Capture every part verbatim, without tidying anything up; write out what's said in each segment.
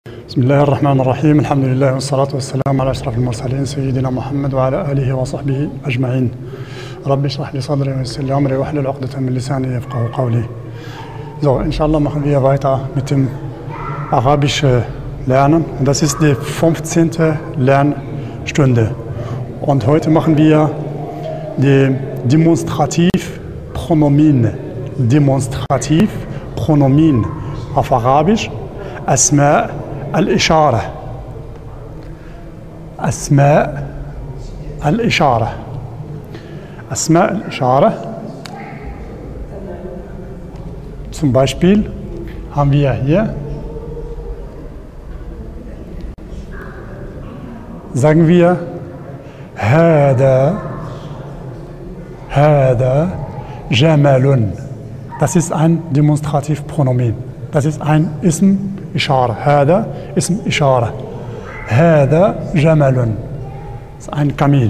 بسم الله الرحمن الرحيم الحمد لله والصلاة والسلام على أشرف المرسلين سيدنا محمد وعلى آله وصحبه أجمعين. رب اشرح لي صدري ويسر لي أمري واحلل عقدة من لساني يفقهوا قولي. So, inshallah machen wir weiter mit dem Arabischen Lernen. Und das ist die fünfzehnte Lernstunde. Und heute machen wir die Demonstrativpronomen. Demonstrativpronomen auf Arabisch. Asma al-Ishara. Asma al-Ishara. Asma al-Ishara. Zum Beispiel haben wir hier, sagen wir, Hada, Hada, Jamalun. Das ist ein Demonstrativpronomen. Das ist ein Ism Ishara. Hada, Ism Ishara. Hada, Jamalun. Das ist ein Kamel.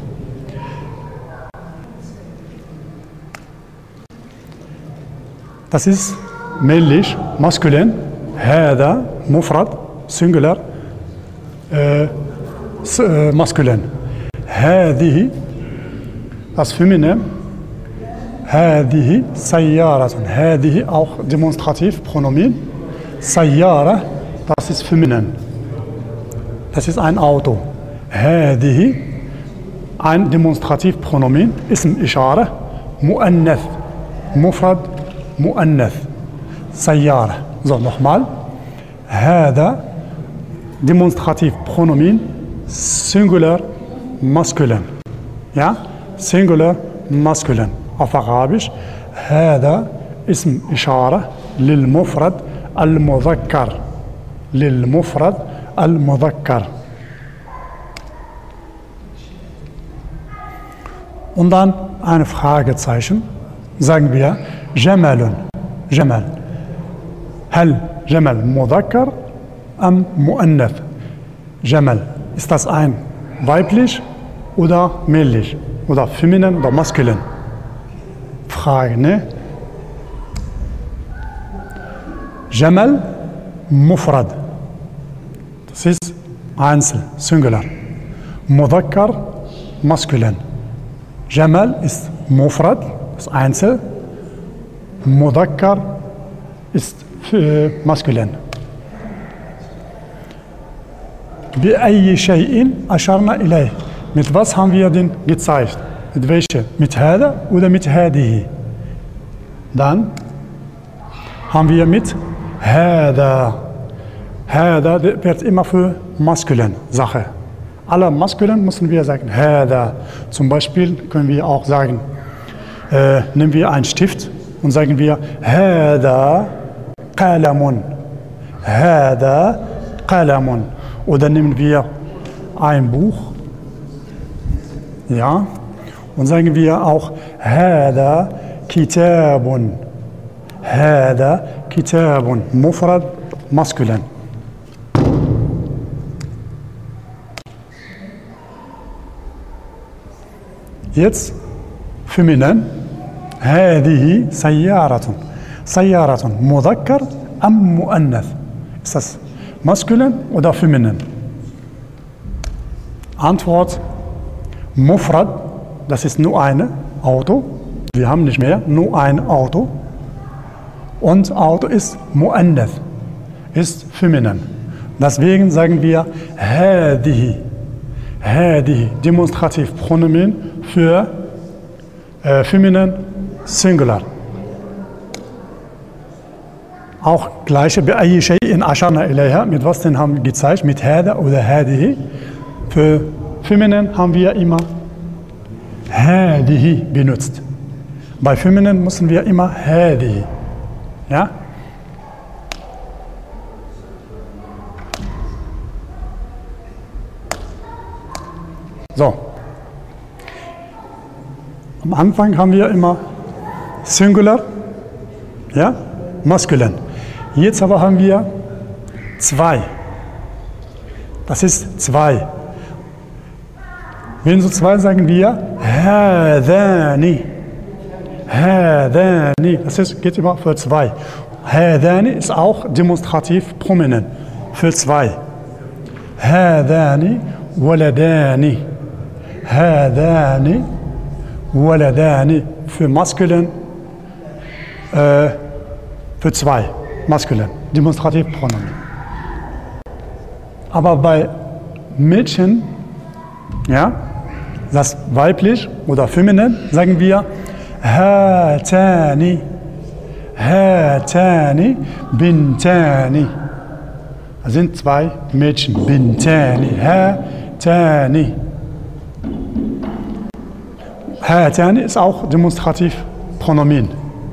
Das ist männlich, maskulin. Hada, Mufrad, Singular, äh, äh, maskulin. Hadihi, das Feminin. Hadihi, Sayyaratun. Hadihi auch Demonstrativpronomen. Sayyara, das ist feminin. Das ist ein Auto. Hadihi, ein Demonstrativpronomen. Ism Ishara. Mu'annath. Mufrad. Mu'annath. Sayyara. So, nochmal. Hada, Demonstrativpronomen. Singular, maskulin. Ja? Singular, maskulin. Auf Arabisch. Hada, Ism Ishara. Lil Mufrad. Al-Mudhakkar. Lil Mufrad. Al-Mudhakkar. Und dann ein Fragezeichen. Sagen wir Jamalun. Jamal. Hal Jamal Mudhakkar am Mu'annath? Jamal. Ist das ein weiblich oder männlich? Oder feminin oder maskulin? Frage, ne? Jamal Mufrad. Das ist Einzel, Singular. Mudhakkar, maskulin. Jamal ist Mufrad, das ist Einzel. Mudhakkar ist äh, maskulin. بأي شيء أشرنا إليه. Mit was haben wir den gezeigt? Mit welcher? Mit Hada oder mit Hadihi? Dann haben wir mit Hada. Hada wird immer für maskulin Sache. Alle maskulin müssen wir sagen Hada. Zum Beispiel können wir auch sagen, äh, nehmen wir einen Stift und sagen wir Hada Qalamun. Hada Qalamun. Oder nehmen wir ein Buch, ja, und sagen wir auch Hada Kitabun. Hada Kitabun. Mufrad, maskulin. Jetzt feminin. Hadihi Sayyaratun. Sayyaratun. Mudhakkar am Mu'annath. Ist das maskulin oder feminin? Antwort: Mufrad, das ist nur ein Auto. Wir haben nicht mehr, nur ein Auto. Und Auto ist Mu'annath, ist feminin. Deswegen sagen wir Hadihi. Hadihi, Demonstrativpronomen für äh, feminin, Singular. Auch gleiche بأي شيء أشرنا إليها. Mit was denn haben wir gezeigt? Mit Hada oder Hadihi. Für feminin haben wir immer Hadihi benutzt. Bei feminin müssen wir immer Hadihi. Ja? So. Am Anfang haben wir immer Singular, ja, maskulin. Jetzt aber haben wir zwei. Das ist zwei. Wenn so zwei sagen wir Hadani. Hadani. Das ist, geht immer für zwei. Hadani ist auch demonstrativ prominent. für zwei. هذان ولدان. هذان ولدان für maskulin, äh, für zwei, maskulin, Demonstrativpronomen. Aber bei Mädchen, ja, das weiblich oder feminin, sagen wir هاتان هاتان بنتان. Das sind zwei Mädchen. بنتان هاتان. هاتان ist auch Demonstrativpronomen.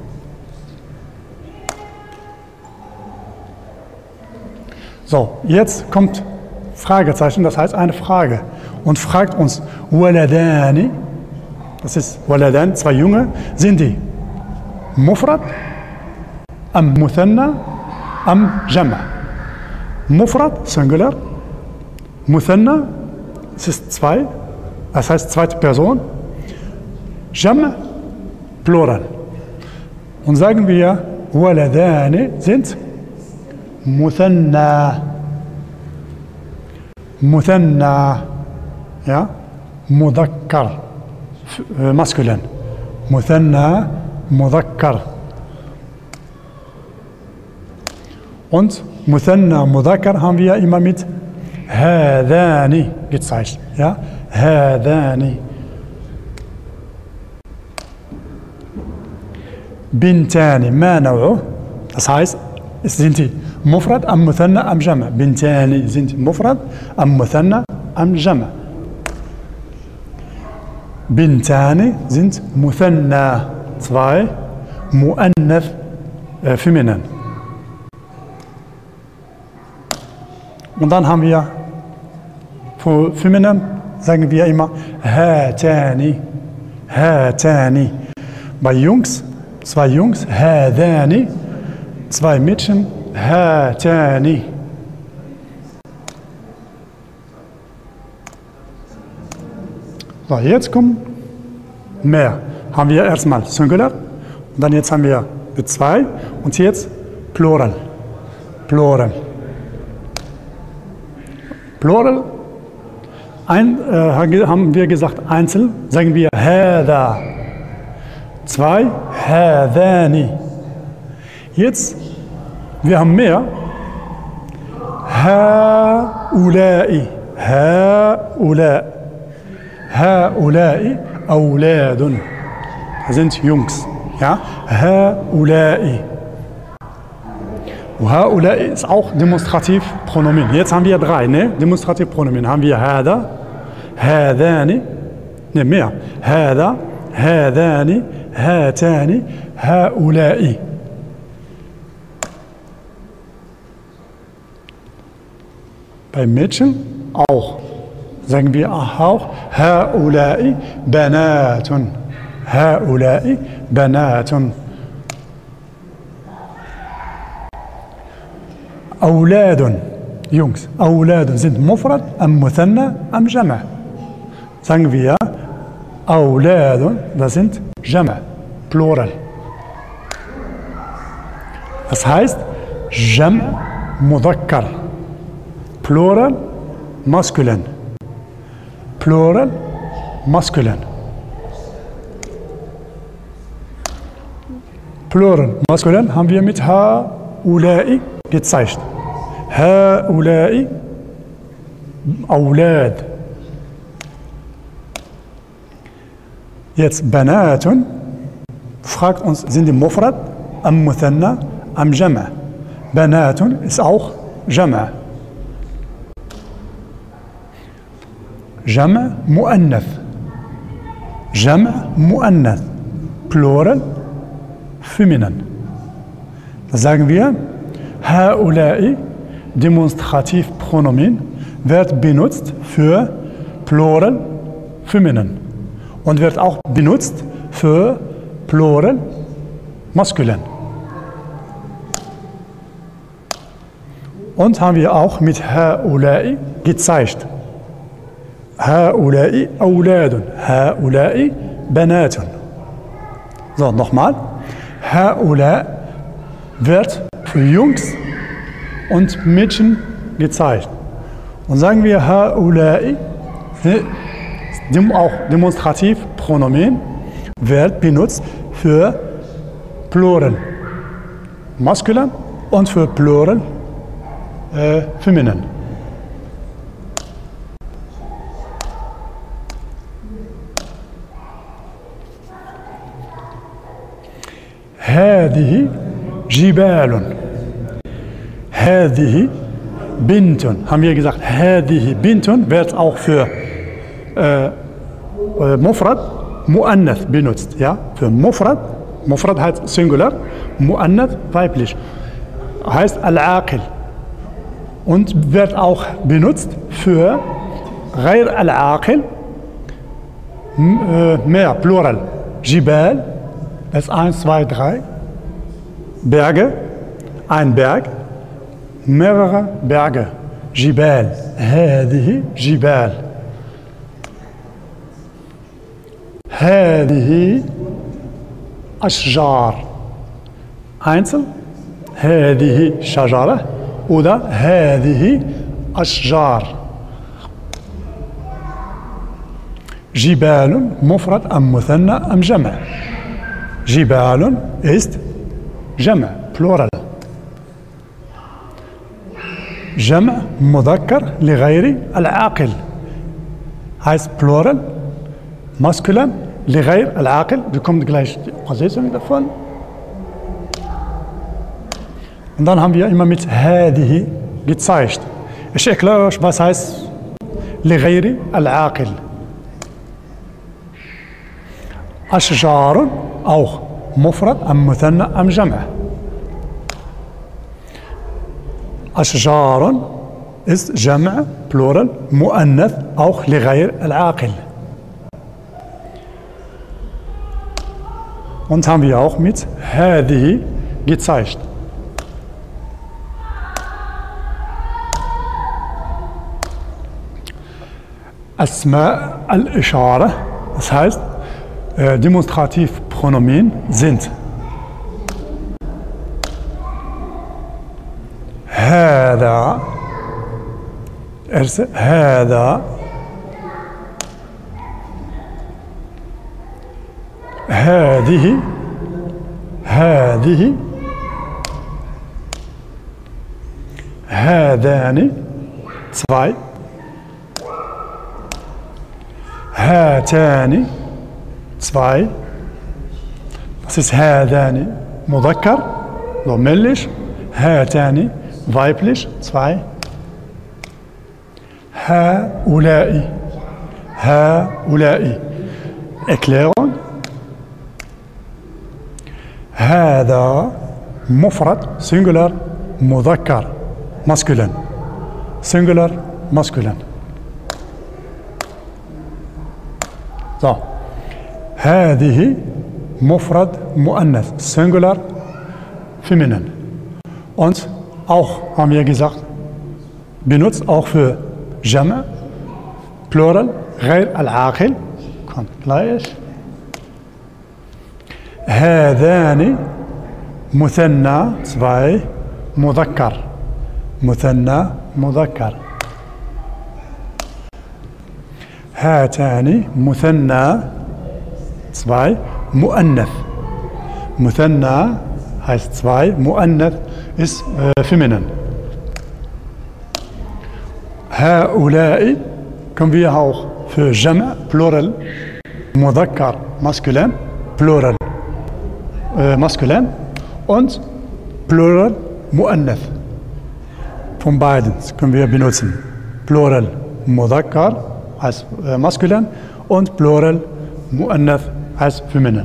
So, jetzt kommt Fragezeichen, das heißt eine Frage. Und fragt uns, waladani, das ist waladan, zwei Junge, sind die Mufrad, am Muthanna, am Jama. Mufrad, Singular, Muthanna, es ist zwei, das heißt zweite Person, Jama, Plural. Und sagen wir, waladani sind Muthanna. Muthanna, ja, Mudhakkar, äh, maskulin. Muthanna, Mudhakkar. Und Muthanna, Mudhakkar haben wir immer mit Hadani gezeigt. Ja, Hadani. Bintani, ma naw'u, das heißt, es sind die Mufrad am Muthanna am Jama. Bintani sind Mufrad am Muthanna am Jama. Bintani sind Muthanna, zwei, Mu'annath, äh, feminin. Und dann haben wir für feminin sagen wir immer Hatani, Hatani. Bei Jungs, zwei Jungs, Hadani, zwei Mädchen, Hatani. So, jetzt kommen mehr. Haben wir erstmal Singular und dann jetzt haben wir die zwei und jetzt Plural. Plural. Plural. Ein, äh, haben wir gesagt einzeln, sagen wir Hada. Zwei, Hadani. Jetzt, wir haben mehr. Haulai. Haulai. Haulai Auladun. Das sind Jungs. Ja? Haulai. Haulai ist auch Demonstrativpronomen. Jetzt haben wir drei, ne? Demonstrativpronomen. Haben wir Hada, Hadani, ne, mehr. Hada, Hadani, Hatani, Haulai. Bei Mädchen auch. Sagen wir auch Haulai Banatun. Haulai Banatun. Auladun, Jungs. Auladun sind Mufrad am Muthanna am Jama. Sagen wir Auladun, das sind Jama, Plural. Das heißt Jama Mudhakkar. Plural, maskulin. Plural, maskulin. Plural, maskulin haben wir mit Haulai gezeigt. Haulai, Aulad. Jetzt Banatun, fragt uns, sind die Mufrad am Muthanna am Jama? Banatun ist auch Jama. Jama Mu'annath. Jama Mu'annath. Plural, feminin. Das sagen wir, Haulai, Demonstrativpronomen, wird benutzt für Plural, feminin. Und wird auch benutzt für Plural, maskulin. Und haben wir auch mit Haulai gezeigt. Haulai Auladun, Haulai Banatun. So, nochmal. Haulai wird für Jungs und Mädchen gezeigt. Und sagen wir haulai, dem auch Demonstrativpronomen wird benutzt für Plural maskulin und für Plural äh, feminin. هذه جبال هذه بنت haben wir gesagt هذه بنت wird auch für äh, äh, Mufrad Muannath benutzt, ja, für Mufrad Mufrad heißt Singular, Muannath weiblich, heißt Al-Aqil und wird auch benutzt für غير Al-Aqil, mehr Plural, Jibal, das ist eins, zwei, drei, Berge, ein Berg, mehrere Berge, Jibal, هذه جبال هذه أشجار einzeln هذه شجرة oder هذه أشجار جبال مفرد أم مثنى أم جمع جبال ist جمع plural جمع مذكر لغير العاقل heißt plural maskulin لغير العاقل bekommt gleich die Übersetzung davon und dann haben wir immer mit هذه gezeigt. Ich erkläre euch, was heißt لغير العاقل. أشجار auch مفرد أم مثنى أم جمع. أشجار ist جمع plural مؤنث auch لغير العاقل. Und haben wir auch mit هذه gezeigt. أسماء الإشارة, das heißt äh, Demonstrativpronomen sind هذا هذا هذه هذه هذان zwei هاتان zwei das ist هذان مذكر so männlich هاتان weiblich zwei هؤلاء هؤلاء Erklärung هذا مفرد singular مذكر masculin singular masculin so هذه مفرد مؤنث singular feminin und auch haben wir gesagt benutzt auch für Jama plural غير العاقل kommt gleich هذان مثنى zwei مذكر مثنى مذكر هاتان مثنى zwei مؤنث مثنى heißt zwei مؤنث ist äh, feminin هؤلاء können wir auch für جمع plural مذكر masculin plural äh, masculin und plural مؤنث von beiden können wir benutzen plural مذكر heißt äh, maskulin und plural مؤنث heißt feminin.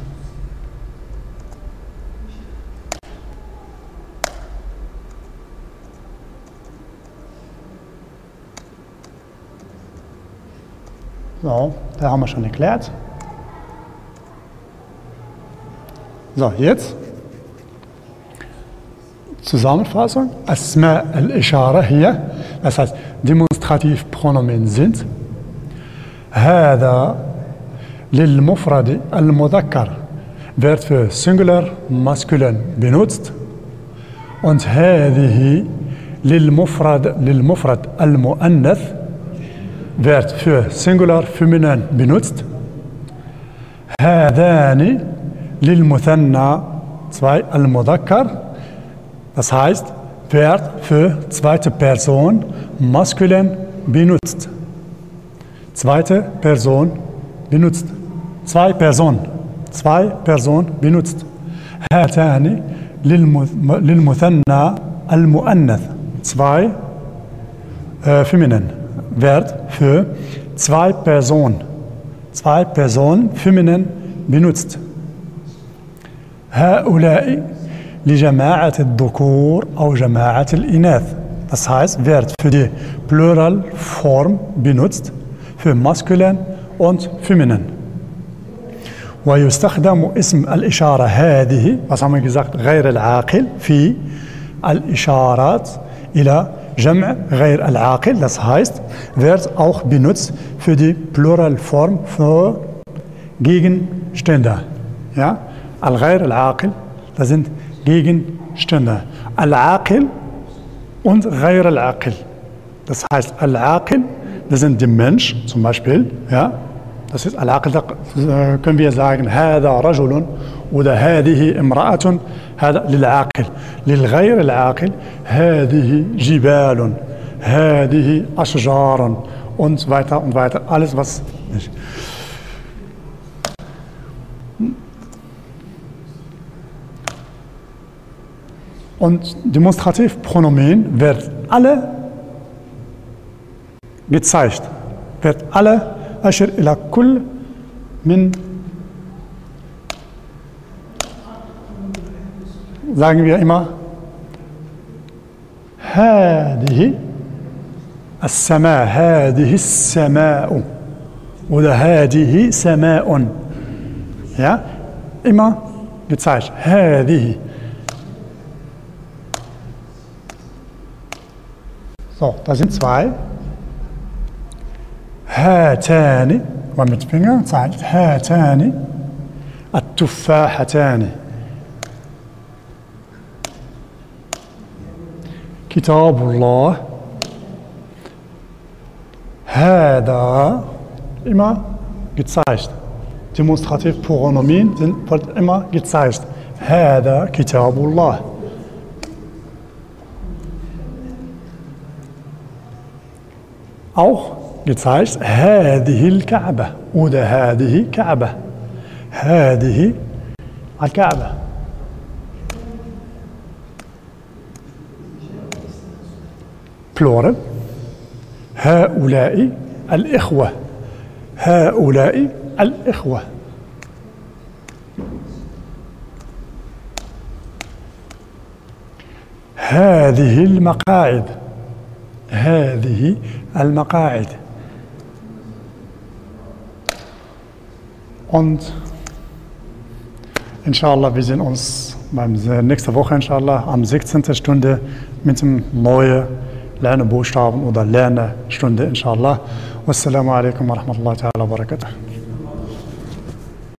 So, da haben wir schon erklärt. So, jetzt Zusammenfassung. Asma al-Ishara hier, das heißt Demonstrativpronomen sind هذا للمفرد المذكر wird für Singular Maskulin benutzt und هذه للمفرد للمفرد المؤنث wird für Singular feminin benutzt. هذان للمثنى zwei المذكر. Das heißt, wird für zweite Person maskulin benutzt. Zweite Person benutzt. Zwei Personen. Zwei Personen benutzt. هاتان للمثنى المؤنث. Zwei äh, feminin. Wird für zwei Personen. Zwei Personen feminin benutzt. هؤلاء لجماعة الذكور أو جماعة الإناث. Das heißt, wird für die Pluralform benutzt, für maskulin und feminin. ويستخدم اسم الإشارة هذه, was haben wir gesagt, غير العاقل, في الإشارات إلى جمع غير العاقل. Das heißt, wird auch benutzt für die Pluralform für Gegenstände. Ja? Al-Ghair al-Aqil, das sind Gegenstände. Al-Aqil und Ghair al-Aqil. Das heißt, Al-Aqil, das sind die Mensch zum Beispiel. Ja? Das ist Al-Aqil, da können wir sagen, هذا رجل oder هذه امرأة. هذا للعاقل. للغير العاقل هذه جبال، هذه أشجار und so weiter und weiter. Alles was nicht. Und Demonstrativpronomen wird alle gezeigt. Wird alle أشر إلى كل من, sagen wir immer, هذه السماء، هذه السماء oder هذه سماء. Ja, immer gezeigt. هذه. So, da sind zwei. هاتان, und mit Finger zeigt, هاتان التفاحتان. كتاب الله. هذا immer gezeigt. Demonstrativpronomen sind immer gezeigt. هذا كتاب الله. Auch gezeigt هذه الكعبة oder هذه كعبة. هذه الكعبة. Plural. هؤلاء الإخوة. هؤلاء الإخوة. هذه المقاعد. هذه المقاعد. Und inshallah, wir sehen uns beim nächste Woche inshallah am sechzehnten Stunde mit dem neuen Lernbuchstaben oder Lernstunde inshallah. Wassalamu alaikum wa rahmatullahi ta'ala wa barakatuh.